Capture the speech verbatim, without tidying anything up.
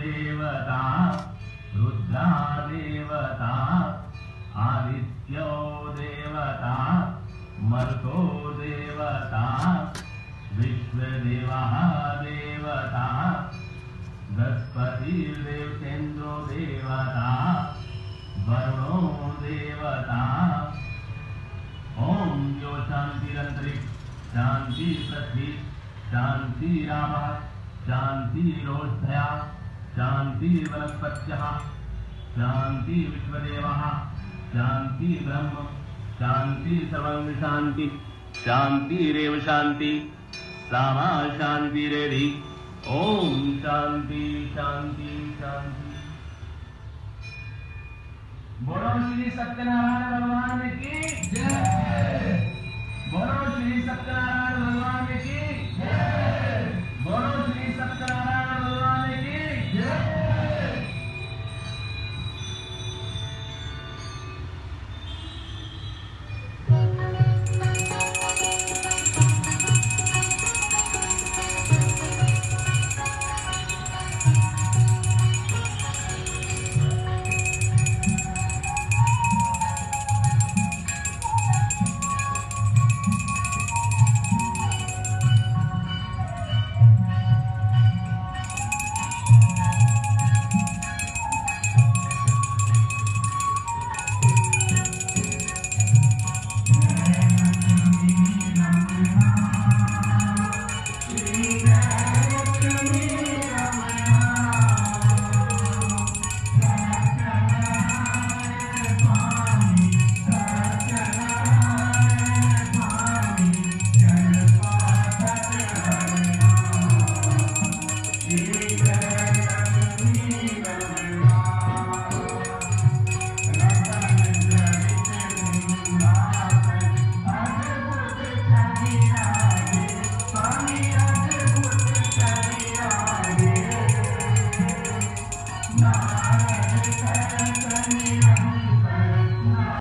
देवता रुद्रा देवता आदित्यो देवता मरुतो देवता विश्वदेवः देवता बृहस्पतिर्देवतेन्द्रो देवता वरुणो देवता ओम यो शांतिरंतरिक्ष शांति पृथ्वी शांति रामः शांति रोषधया शांति वनस्पत्यः शांति विश्वदेवः शांति ब्रह्म शांति सर्वं शांति शांति रेव शांति सामा शांति रेधि ओम शांति शांति शांति। बोलो श्री सत्यनारायण भगवान की जय। बोलो श्री सत्यनारायण भगवान की जय।